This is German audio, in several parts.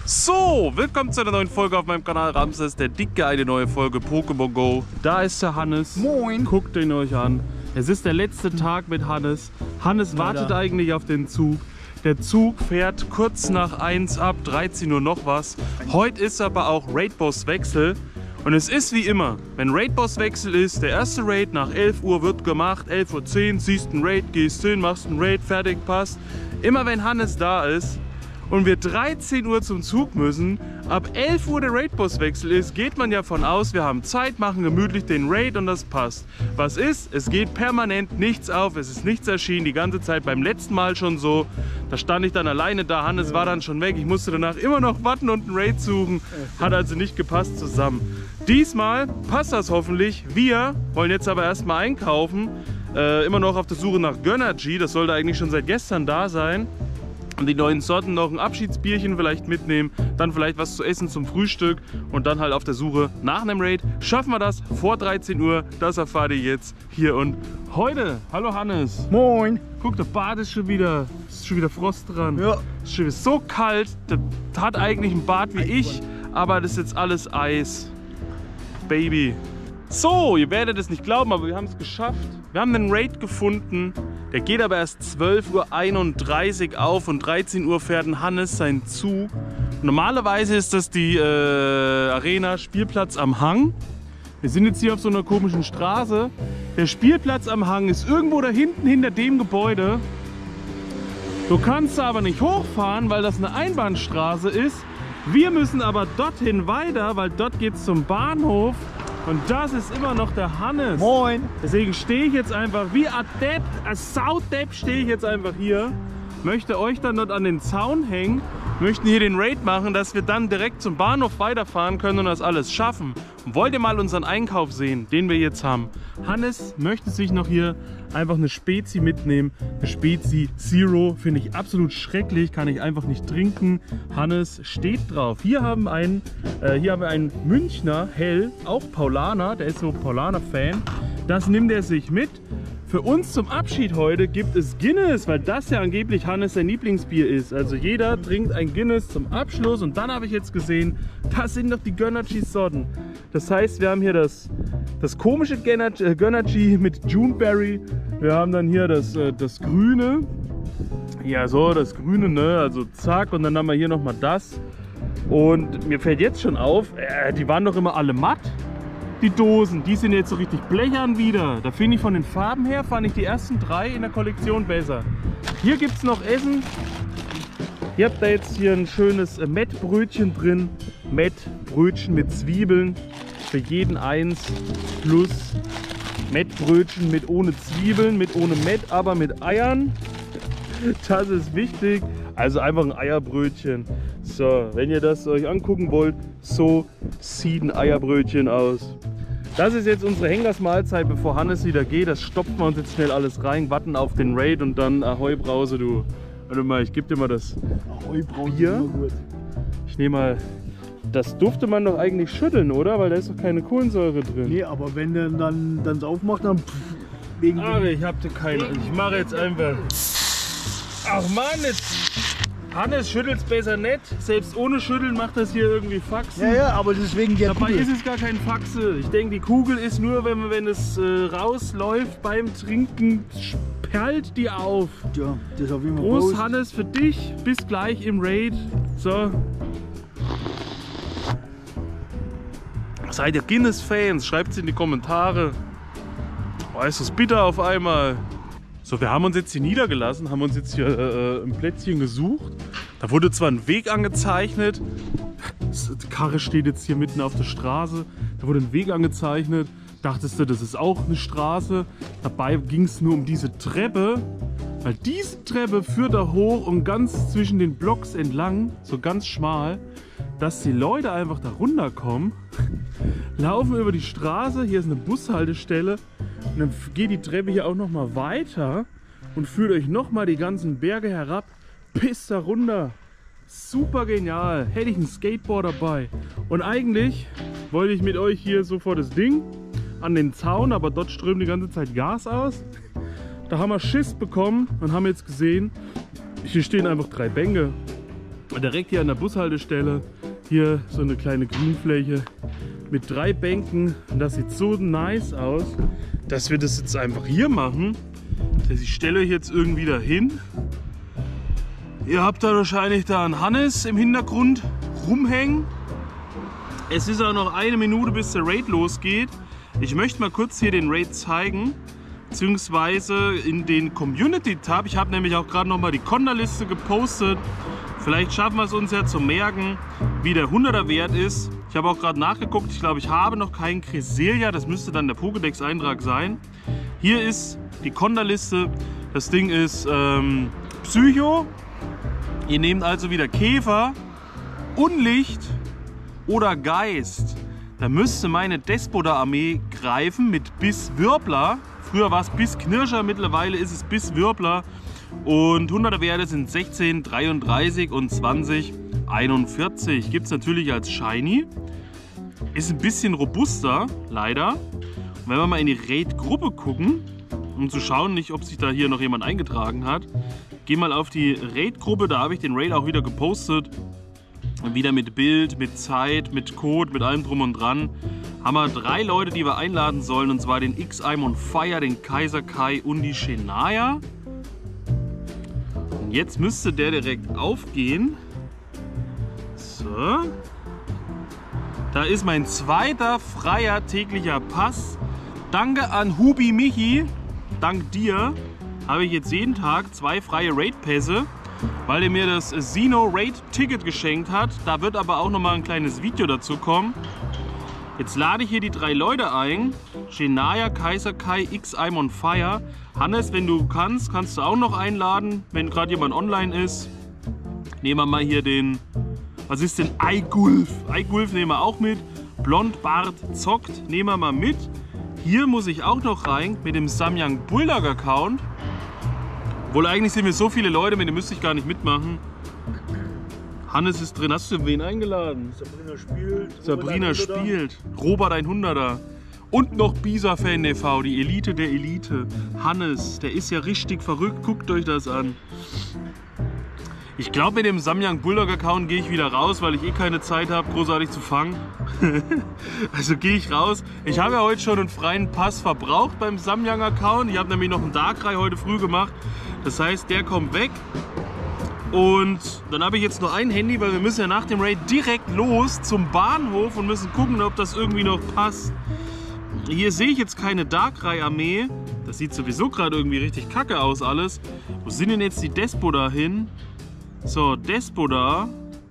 So, willkommen zu einer neuen Folge auf meinem Kanal Ramses, der Dicke, eine neue Folge Pokémon Go. Da ist der Hannes. Moin. Guckt ihn euch an. Es ist der letzte Tag mit Hannes. Hannes wartet eigentlich auf den Zug. Der Zug fährt kurz nach 1 ab, 13 Uhr noch was. Heute ist aber auch Raid-Boss-Wechsel. Und es ist wie immer, wenn Raid-Boss-Wechsel ist, der erste Raid nach 11 Uhr wird gemacht, 11:10 Uhr, siehst einen Raid, gehst hin, machst einen Raid, fertig, passt. Immer wenn Hannes da ist und wir 13 Uhr zum Zug müssen, ab 11 Uhr der Raid-Boss-Wechsel ist, geht man ja von aus, wir haben Zeit, machen gemütlich den Raid und das passt. Was ist? Es geht permanent nichts auf, es ist nichts erschienen, die ganze Zeit, beim letzten Mal schon so. Da stand ich dann alleine da, Hannes war dann schon weg, ich musste danach immer noch warten und einen Raid suchen. Hat also nicht gepasst zusammen. Diesmal passt das hoffentlich. Wir wollen jetzt aber erstmal einkaufen. Immer noch auf der Suche nach Gönnergy, das sollte eigentlich schon seit gestern da sein. Und die neuen Sorten, noch ein Abschiedsbierchen vielleicht mitnehmen, dann vielleicht was zu essen zum Frühstück und dann halt auf der Suche nach einem Raid. Schaffen wir das vor 13 Uhr, das erfahrt ihr jetzt hier und heute. Hallo Hannes. Moin. Guck, der Bart ist schon wieder Frost dran. Ja. Ist schon wieder so kalt, der hat eigentlich einen Bart wie ich, aber das ist jetzt alles Eis. Baby. So, ihr werdet es nicht glauben, aber wir haben es geschafft. Wir haben einen Raid gefunden. Der geht aber erst 12:31 Uhr auf und 13 Uhr fährt ein Hannes seinen Zug. Normalerweise ist das die Arena Spielplatz am Hang. Wir sind jetzt hier auf so einer komischen Straße. Der Spielplatz am Hang ist irgendwo da hinten hinter dem Gebäude. Du kannst da aber nicht hochfahren, weil das eine Einbahnstraße ist. Wir müssen aber dorthin weiter, weil dort geht es zum Bahnhof. Und das ist immer noch der Hannes. Moin. Deswegen stehe ich jetzt einfach, wie ein Saudepp stehe ich jetzt einfach hier. Möchte euch dann dort an den Zaun hängen. Möchten hier den Raid machen, dass wir dann direkt zum Bahnhof weiterfahren können und das alles schaffen. Und wollt ihr mal unseren Einkauf sehen, den wir jetzt haben? Hannes möchte sich noch hier einfach eine Spezi mitnehmen. Eine Spezi Zero finde ich absolut schrecklich, kann ich einfach nicht trinken. Hannes steht drauf. Hier haben wir einen Münchner Hell, auch Paulaner, der ist so Paulaner-Fan. Das nimmt er sich mit. Für uns zum Abschied heute gibt es Guinness, weil das ja angeblich Hannes sein Lieblingsbier ist. Also jeder trinkt ein Guinness zum Abschluss und dann habe ich jetzt gesehen, das sind doch die Gönnergy-Sorten. Das heißt, wir haben hier das komische Gönnergy mit Juneberry. Wir haben dann hier das Grüne. Ja, so das Grüne, ne? Also zack, und dann haben wir hier nochmal das. Und mir fällt jetzt schon auf, die waren doch immer alle matt. Die Dosen, die sind jetzt so richtig blechern wieder. Da finde ich von den Farben her, fand ich die ersten 3 in der Kollektion besser. Hier gibt es noch Essen. Ihr habt da jetzt hier ein schönes Mettbrötchen drin. Mettbrötchen mit Zwiebeln. Für jeden eins. Plus Mettbrötchen mit ohne Zwiebeln, mit ohne Mett, aber mit Eiern. Das ist wichtig. Also einfach ein Eierbrötchen. So, wenn ihr das euch angucken wollt, so sieht ein Eierbrötchen aus. Das ist jetzt unsere Henkersmahlzeit, bevor Hannes wieder geht. Das stopfen wir uns jetzt schnell alles rein, warten auf den Raid und dann Ahoi Brause, du. Warte mal, ich gebe dir mal das Ahoi Brause. Bier. Ich nehme mal, das durfte man doch eigentlich schütteln, oder? Weil da ist doch keine Kohlensäure drin. Nee, aber wenn der dann es aufmacht, dann wegen. Aber ich hab dir keine. Ich mache jetzt einfach. Ach Mann, jetzt. Hannes schüttelt es besser nicht. Selbst ohne Schütteln macht das hier irgendwie Faxen. Ja, ja, aber deswegen der Dabei Kugel. ist es gar kein Faxe. Ich denke, die Kugel ist nur, wenn es rausläuft beim Trinken, perlt die auf. Ja, das ist auf jeden Fall Prost, Prost. Hannes, für dich. Bis gleich im Raid. So. Seid ihr Guinness-Fans? Schreibt es in die Kommentare. Oh, ist das bitter auf einmal. So, wir haben uns jetzt hier niedergelassen, haben uns jetzt hier ein Plätzchen gesucht. Da wurde zwar ein Weg angezeichnet. Die Karre steht jetzt hier mitten auf der Straße. Da wurde ein Weg angezeichnet. Dachtest du, das ist auch eine Straße? Dabei ging es nur um diese Treppe. Weil diese Treppe führt da hoch und ganz zwischen den Blocks entlang, so ganz schmal, dass die Leute einfach da runterkommen, laufen über die Straße. Hier ist eine Bushaltestelle. Und dann geht die Treppe hier auch noch mal weiter und führt euch noch mal die ganzen Berge herab bis da runter. Super genial. Hätte ich ein Skateboard dabei. Und eigentlich wollte ich mit euch hier so vor das Ding an den Zaun, aber dort strömt die ganze Zeit Gas aus. Da haben wir Schiss bekommen und haben jetzt gesehen, hier stehen einfach 3 Bänke. Direkt hier an der Bushaltestelle. Hier so eine kleine Grünfläche mit 3 Bänken. Und das sieht so nice aus, dass wir das jetzt einfach hier machen. Ich stelle euch jetzt irgendwie dahin. Ihr habt da wahrscheinlich da einen Hannes im Hintergrund rumhängen. Es ist auch noch 1 Minute, bis der Raid losgeht. Ich möchte mal kurz hier den Raid zeigen, beziehungsweise in den Community-Tab. Ich habe nämlich auch gerade noch mal die Konterliste gepostet. Vielleicht schaffen wir es uns ja zu merken, wie der 100er Wert ist. Ich habe auch gerade nachgeguckt. Ich glaube, ich habe noch keinen Cresselia. Das müsste dann der Pokédex-Eintrag sein. Hier ist die Konterliste. Das Ding ist Psycho. Ihr nehmt also wieder Käfer, Unlicht oder Geist. Da müsste meine Despoder-Armee greifen mit Biss Wirbler. Früher war es Biss Knirscher, mittlerweile ist es Biss Wirbler. Und 100er Werte sind 16, 33 und 20, 41. Gibt es natürlich als Shiny. Ist ein bisschen robuster, leider. Und wenn wir mal in die Raid-Gruppe gucken, um zu schauen, nicht, ob sich da hier noch jemand eingetragen hat. Geh mal auf die Raid-Gruppe, da habe ich den Raid auch wieder gepostet. Wieder mit Bild, mit Zeit, mit Code, mit allem drum und dran. Haben wir 3 Leute, die wir einladen sollen. Und zwar den X-I'm on Fire, den Kaiser Kai und die Shania. Und jetzt müsste der direkt aufgehen. So. Da ist mein 2. freier täglicher Pass. Danke an Hubi Michi. Dank dir habe ich jetzt jeden Tag 2 freie Raid-Pässe, weil er mir das Xeno Raid-Ticket geschenkt hat. Da wird aber auch noch mal ein kleines Video dazu kommen. Jetzt lade ich hier die 3 Leute ein. Shania, Kaiser Kai, X-I'm on Fire. Hannes, wenn du kannst, kannst du auch noch einladen, wenn gerade jemand online ist. Nehmen wir mal hier den, was ist denn, Eigulf. Eigulf nehmen wir auch mit. Blond Bart zockt, nehmen wir mal mit. Hier muss ich auch noch rein mit dem Samyang Bulldog Account. Obwohl eigentlich sind wir so viele Leute, mit dem müsste ich gar nicht mitmachen. Hannes ist drin. Hast du wen eingeladen? Sabrina spielt. Sabrina spielt. Robert 100er. Und noch Bisa-Fan TV, die Elite der Elite. Hannes, der ist ja richtig verrückt. Guckt euch das an. Ich glaube, mit dem Samyang Bulldog Account gehe ich wieder raus, weil ich eh keine Zeit habe, großartig zu fangen. Also gehe ich raus. Ich habe ja heute schon einen freien Pass verbraucht beim Samyang Account. Ich habe nämlich noch einen Darkrai heute früh gemacht. Das heißt, der kommt weg. Und dann habe ich jetzt nur ein Handy, weil wir müssen ja nach dem Raid direkt los zum Bahnhof und müssen gucken, ob das irgendwie noch passt. Hier sehe ich jetzt keine Darkrai-Armee. Das sieht sowieso gerade irgendwie richtig kacke aus alles. Wo sind denn jetzt die Despoder hin? So, Despoder.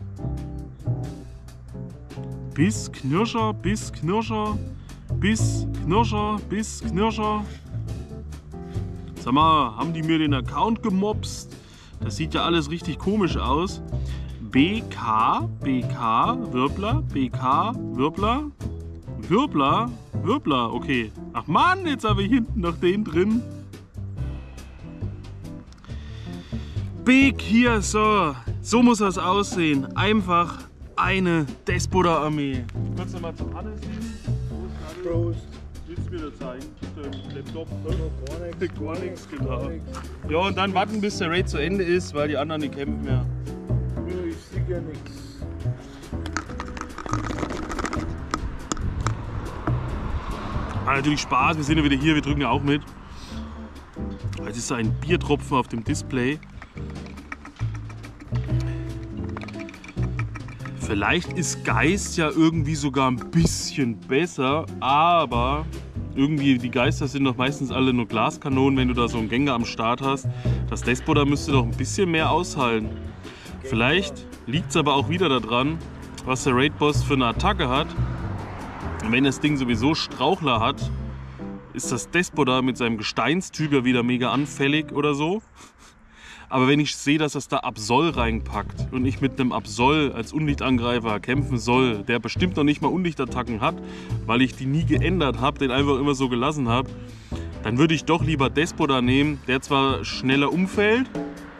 Biss Knirscher, Biss Knirscher, Biss Knirscher, Biss Knirscher. Sag mal, haben die mir den Account gemobst? Das sieht ja alles richtig komisch aus. BK, Wirbler, BK, Wirbler, Wirbler, Wirbler, okay. Ach Mann, jetzt habe ich hinten noch den drin. Big hier, so muss das aussehen. Einfach eine Despoder-Armee. Kannst du mal zum Hannes hin? Prost. Willst du mir das zeigen? Laptop? Gar nichts, Genau. Ja, und dann warten, bis der Raid zu Ende ist, weil die anderen die kämpfen mehr. Ich sehe ja nichts. Hat natürlich Spaß, wir sind ja wieder hier, wir drücken ja auch mit. Jetzt ist da ein Biertropfen auf dem Display. Vielleicht ist Geist ja irgendwie sogar ein bisschen besser, aber irgendwie die Geister sind doch meistens alle nur Glaskanonen, wenn du da so einen Gengar am Start hast. Das Despoder müsste doch ein bisschen mehr aushalten. Vielleicht liegt es aber auch wieder daran, was der Raid-Boss für eine Attacke hat. Und wenn das Ding sowieso Strauchler hat, ist das Despoder mit seinem Gesteinstyp ja wieder mega anfällig oder so. Aber wenn ich sehe, dass das da Absol reinpackt und ich mit einem Absol als Unlichtangreifer kämpfen soll, der bestimmt noch nicht mal Unlichtattacken hat, weil ich die nie geändert habe, den einfach immer so gelassen habe, dann würde ich doch lieber Despoder nehmen, der zwar schneller umfällt,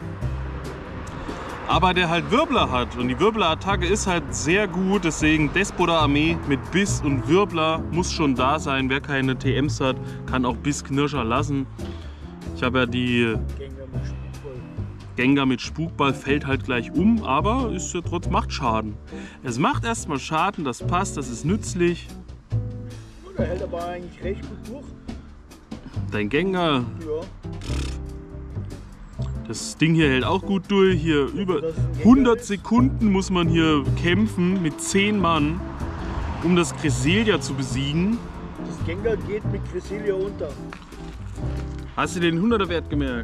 aber der halt Wirbler hat. Und die Wirbler-Attacke ist halt sehr gut, deswegen Despoder-Armee mit Biss und Wirbler muss schon da sein. Wer keine TMs hat, kann auch Biss Knirscher lassen. Ich habe ja die Gengar mit Spukball fällt halt gleich um, aber ist ja macht Schaden. Es macht erstmal Schaden, das passt, das ist nützlich. Der hält aber eigentlich recht gut durch. Dein Gengar, Ja. das Ding hier hält auch gut durch. Hier über 100 Sekunden muss man hier kämpfen mit 10 Mann, um das Cresselia zu besiegen. Das Gengar geht mit Cresselia unter. Hast du den 100er Wert gemerkt?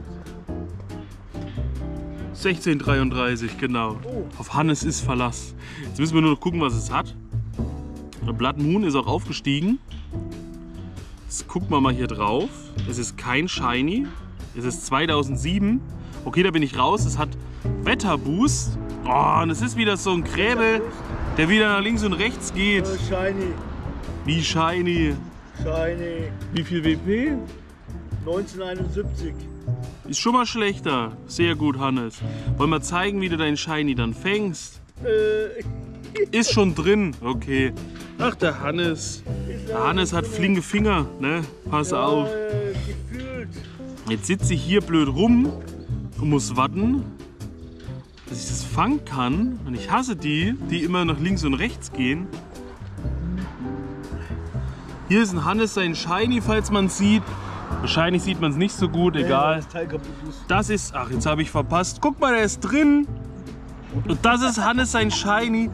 16,33, genau. Oh. Auf Hannes ist Verlass. Jetzt müssen wir nur noch gucken, was es hat. Der Blood Moon ist auch aufgestiegen. Jetzt gucken wir mal hier drauf. Es ist kein Shiny. Es ist 2007. Okay, da bin ich raus. Es hat Wetterboost. Oh, und es ist wieder so ein Kräbel, der wieder nach links und rechts geht. Shiny. Wie Shiny. Shiny. Wie viel WP? 1971. Ist schon mal schlechter. Sehr gut, Hannes. Wollen wir zeigen, wie du deinen Shiny dann fängst? Ist schon drin. Okay. Ach, der Hannes. Der Hannes hat flinke Finger, ne? Pass auf. Gefühlt. Jetzt sitze ich hier blöd rum und muss warten, dass ich das fangen kann. Und ich hasse die immer nach links und rechts gehen. Hier ist ein Hannes sein Shiny, falls man es sieht. Wahrscheinlich sieht man es nicht so gut, egal. Das ist, ach, jetzt habe ich verpasst. Guck mal, der ist drin. Und das ist Hannes sein Shiny.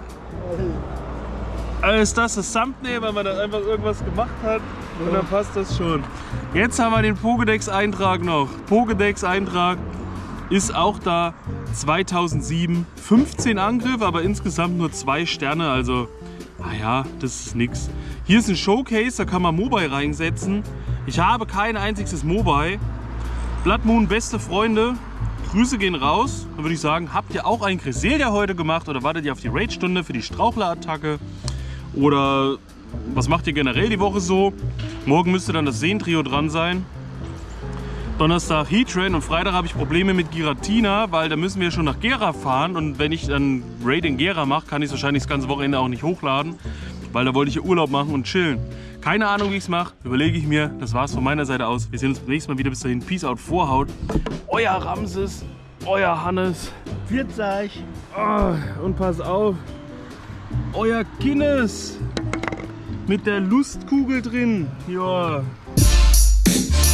Ist das Thumbnail, weil man dann einfach irgendwas gemacht hat? Und dann passt das schon. Jetzt haben wir den Pokédex-Eintrag noch. Pokédex-Eintrag ist auch da. 2007, 15 Angriff, aber insgesamt nur 2 Sterne. Also, naja, das ist nix. Hier ist ein Showcase, da kann man Mobile reinsetzen. Ich habe kein einziges Mobile. Blood Moon, beste Freunde. Grüße gehen raus. Dann würde ich sagen, habt ihr auch einen Cresselia heute gemacht oder wartet ihr auf die Raid-Stunde für die Strauchler-Attacke? Oder was macht ihr generell die Woche so? Morgen müsste dann das Seen-Trio dran sein. Donnerstag Heatran und Freitag habe ich Probleme mit Giratina, weil da müssen wir schon nach Gera fahren. Und wenn ich dann Raid in Gera mache, kann ich es wahrscheinlich das ganze Wochenende auch nicht hochladen. Weil da wollte ich ja Urlaub machen und chillen. Keine Ahnung, wie ich es mache. Überlege ich mir. Das war's von meiner Seite aus. Wir sehen uns beim nächsten Mal wieder. Bis dahin. Peace out, Vorhaut. Euer Ramses. Euer Hannes. Pfiat euch. Oh, und pass auf. Euer Guinness. Mit der Lustkugel drin. Ja.